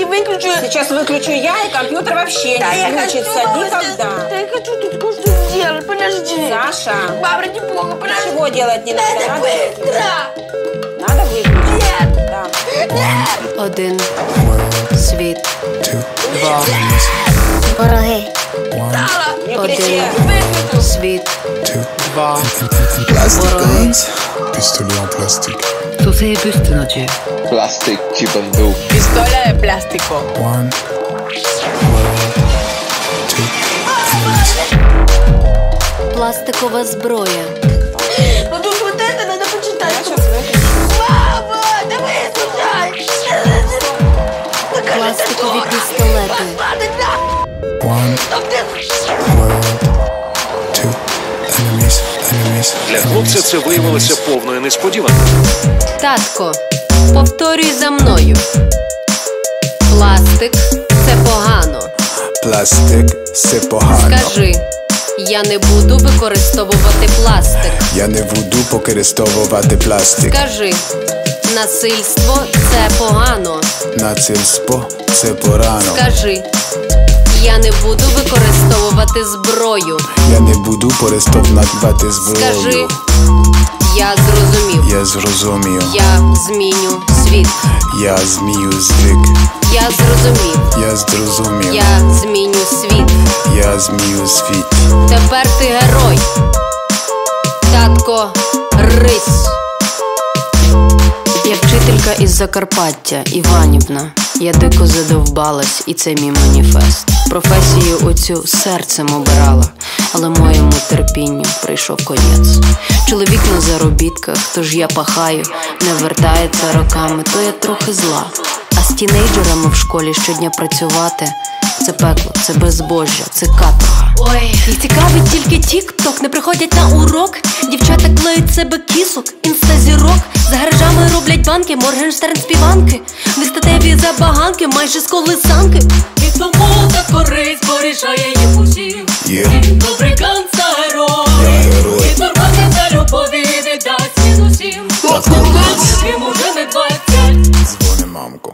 выключу. Сейчас выключу я, и компьютер вообще Да, не я включится хочу, никогда. Да я хочу тут кое-что сделать, подожди. Саша. Бабра, не плохо, подожди. Ничего делать не надо. Это быстро. Надо выключить. Нет. Да. Нет. Один світ, два. Вороги. Стало. Не кричи. Выключу. Світ, два. Plastic Вороги. guns. Pistolet en plastique. Хто це є пістолеті? Plastic чи бандук. Pistola de plástico. One. World. Two. Enemies. Пластикова зброя. Ну тут вот это надо Я почитать. сейчас выключу. Мама, давай слушай. Пластикові пістолети. One. World. Two. Enemies. Enemies. Для хлопця це виявилося повною несподіванкою. Татко, повторюй за мною. Пластик – це погано. Plastic. C'est pogano. Скажи, я не буду використовувати пластик. Я не буду використовувати пластик. Скажи, насильство – це погано. Насильство – це погано. Скажи, я не буду використовувати зброю. Я не буду використовувати Скажи, зброю. я зрозумів. Я зрозумів. Я зміню світ. Я змію звик. Я зрозумів. Я зрозумів. Я зміню світ. Я змію світ. Тепер ти герой. Татко, рись. Я вчителька із Закарпаття, Іванівна. Я дико задовбалась, і це мій маніфест. Професію оцю серцем обирала, але моєму терпінню прийшов конець. Чоловік на заробітках, тож я пахаю, не вертається роками, то я трохи зла. А з тінейджерами в школі щодня працювати – це пекло, це безбожжя, це каторга. Ой, їх цікавить тільки тік-ток, не приходять на урок. Дівчата клеють себе кісок, інстазірок. За гаражами роблять банки, Моргенштерн співанки. Нестатеві забаганки, майже з колисанки. І тому так користь порішає їх усіх. Добрий ганца герой. Я герой. І нормальний за любові віддасть він усім. Їм уже не 20. Дзвони, мамко.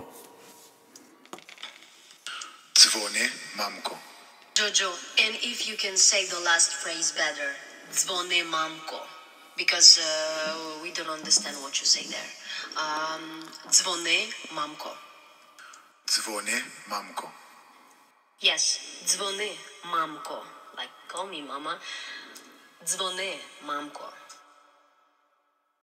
Дзвони, мамко. Jojo, and if you can say the last phrase better, dzvoni mamko, because we don't understand what you say there. Dzvoni mamko. Дзвони, мамко. Yes, dzvoni mamko. Like call me mama. Dzvoni mamko.